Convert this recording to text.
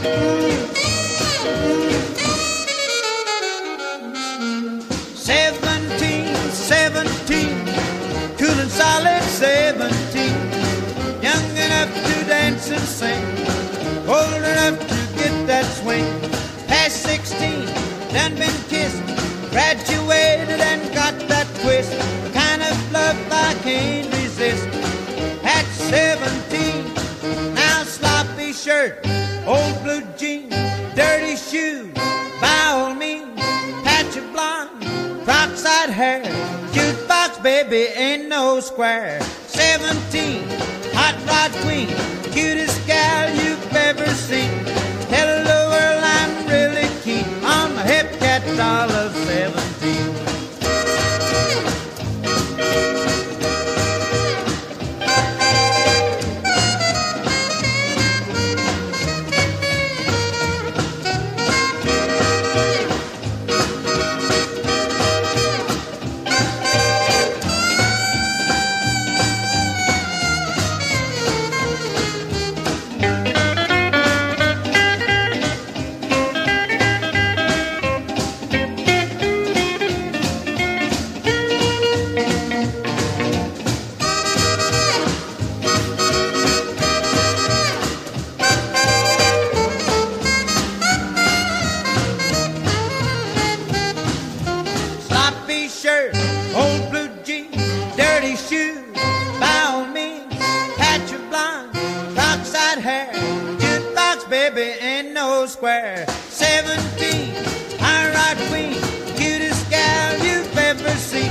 Cool and solid 17, young enough to dance and sing, old enough to get that swing. Past 16, done been kissed, graduated and got that twist, kind of love I can't resist. At 17, now sloppy shirt, old blue jeans, dirty shoes, by all means, patch of blonde, cross-eyed hair, jukebox baby ain't no square. 17, hot rod queen, cutest gal you've ever seen. Tell the world I'm really keen on the hip cat doll of 17. Shirt, old blue jeans, dirty shoes, by all means, patch of blonde, cross-eyed hair, jukebox baby ain't no square. 17, high rod queen, cutest gal you've ever seen.